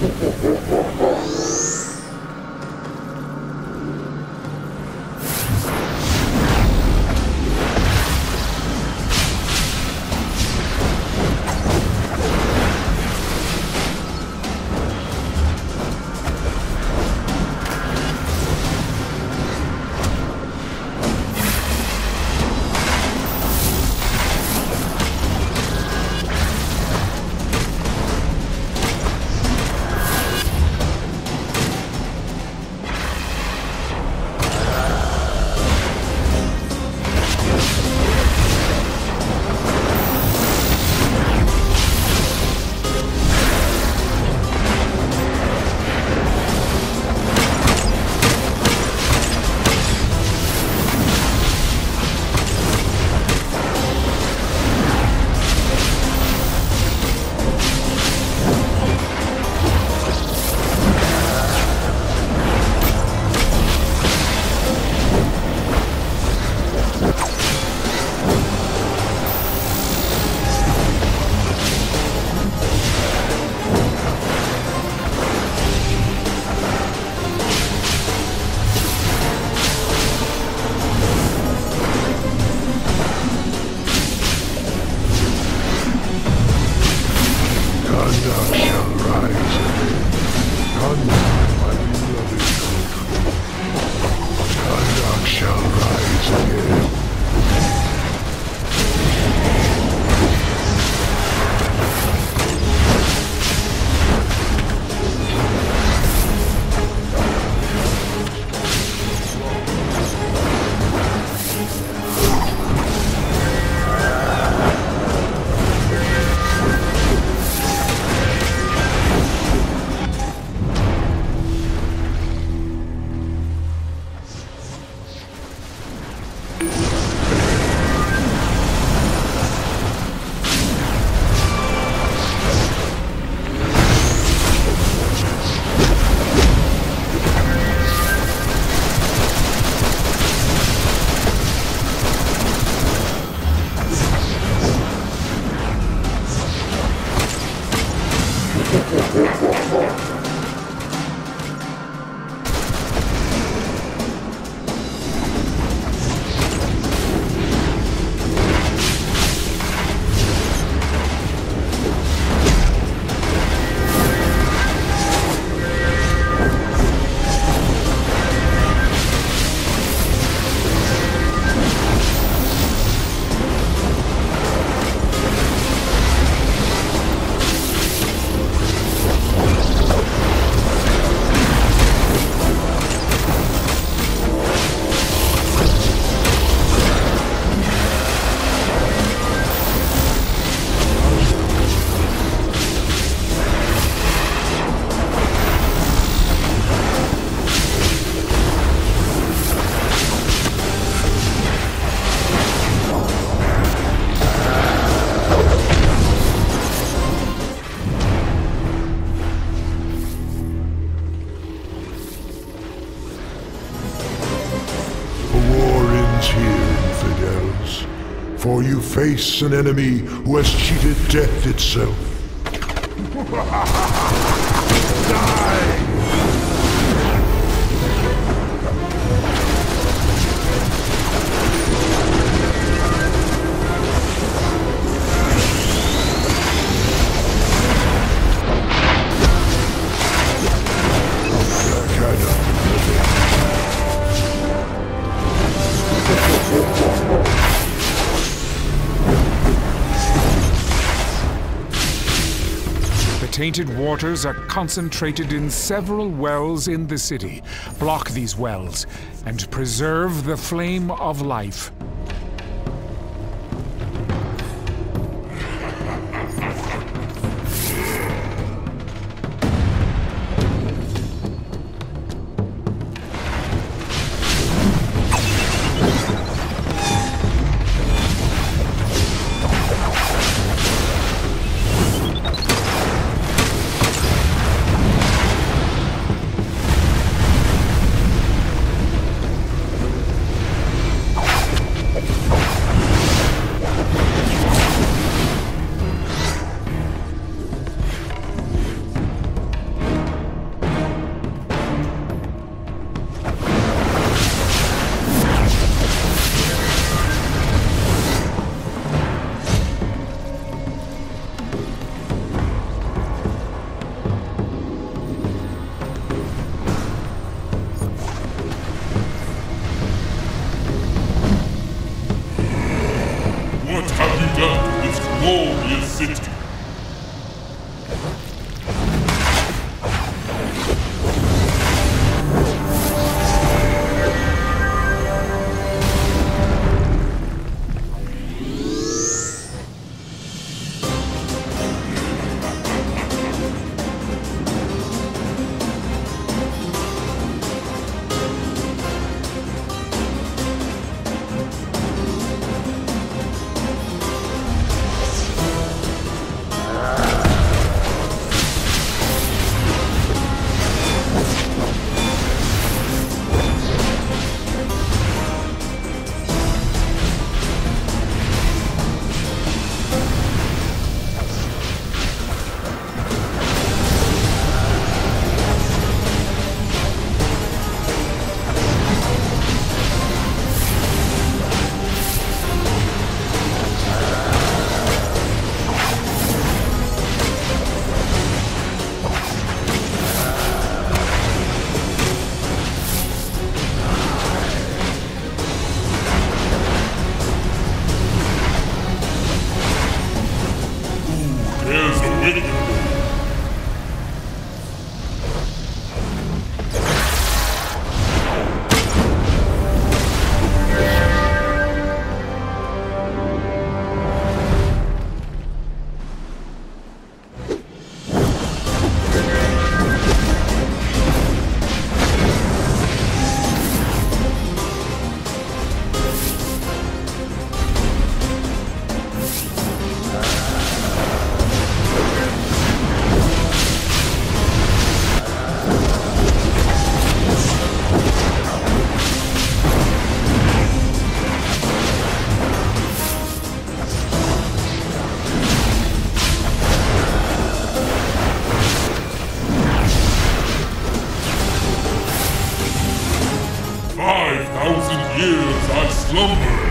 For you face an enemy who has cheated death itself. Die! Tainted waters are concentrated in several wells in the city. Block these wells and preserve the flame of life. slumber.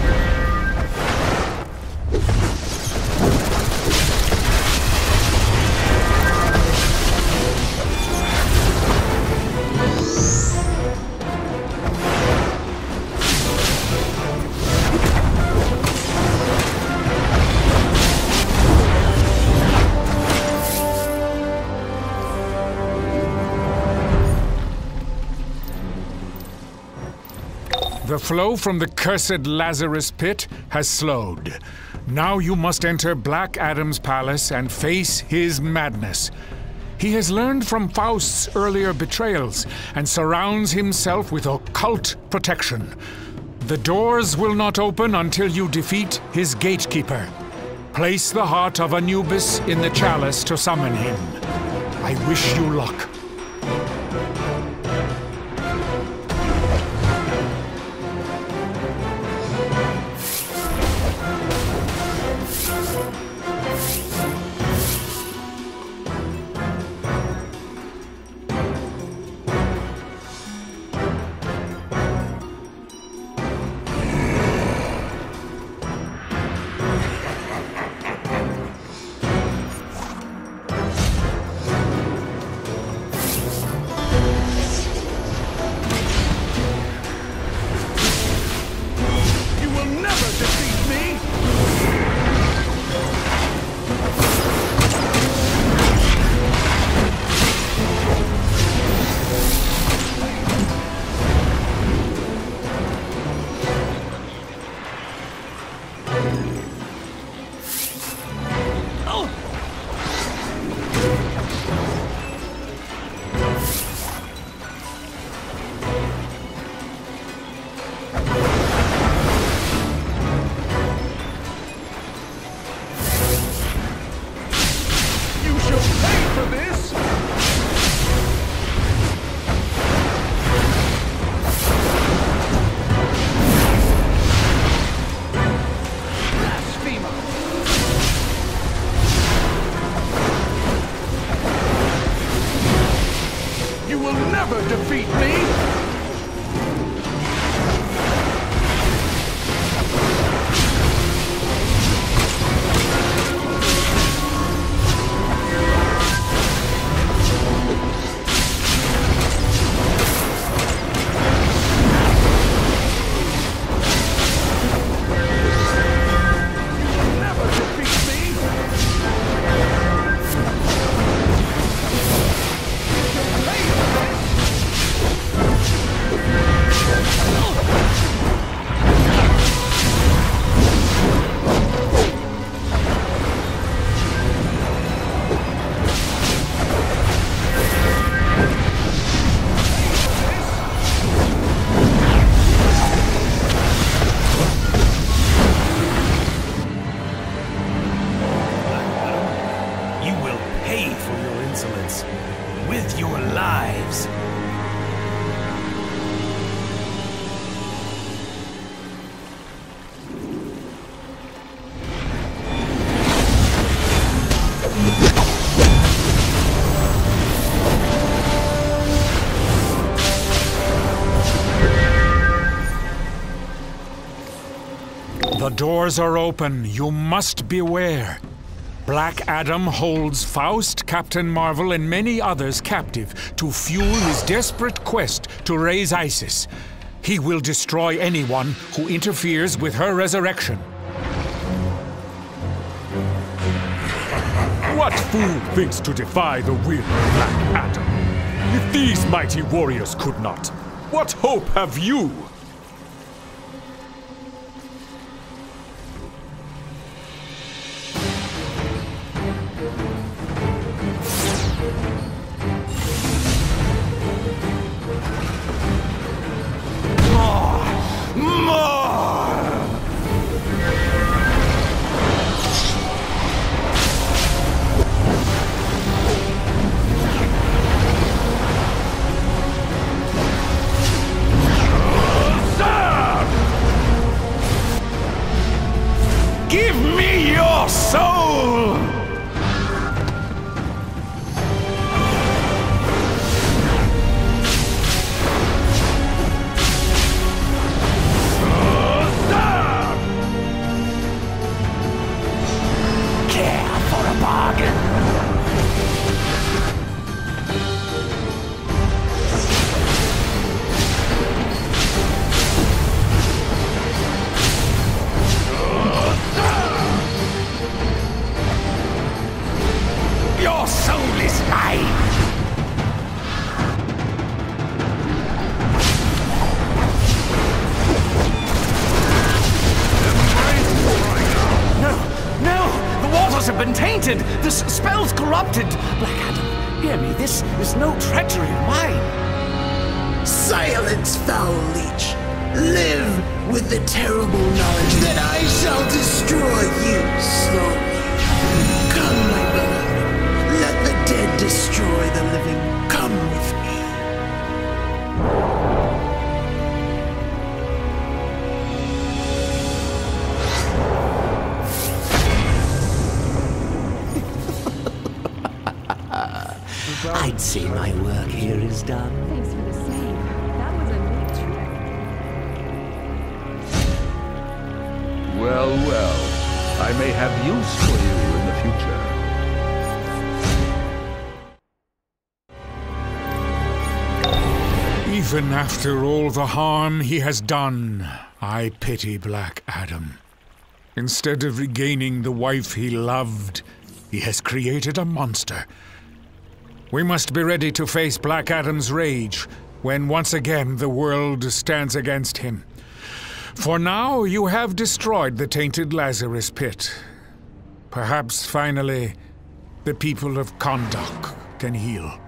The flow from the cursed Lazarus pit has slowed. Now you must enter Black Adam's palace and face his madness. He has learned from Faust's earlier betrayals and surrounds himself with occult protection. The doors will not open until you defeat his gatekeeper. Place the heart of Anubis in the chalice to summon him. I wish you luck. With your lives. The doors are open. You must beware. Black Adam holds Faust, Captain Marvel, and many others captive to fuel his desperate quest to raise Isis. He will destroy anyone who interferes with her resurrection. What fool thinks to defy the will of Black Adam? If these mighty warriors could not, what hope have you? corrupted. Black Adam, hear me. This is no treachery of mine. Silence, foul leech. Live with the terrible knowledge that I shall destroy you slowly. Come, my beloved. Let the dead destroy the living. Come with me. I'd say my work here is done. Thanks for the save. That was a neat trick. Well, well. I may have use for you in the future. Even after all the harm he has done, I pity Black Adam. Instead of regaining the wife he loved, he has created a monster. We must be ready to face Black Adam's rage when once again the world stands against him. For now, you have destroyed the tainted Lazarus Pit. Perhaps finally, the people of Kahndaq can heal.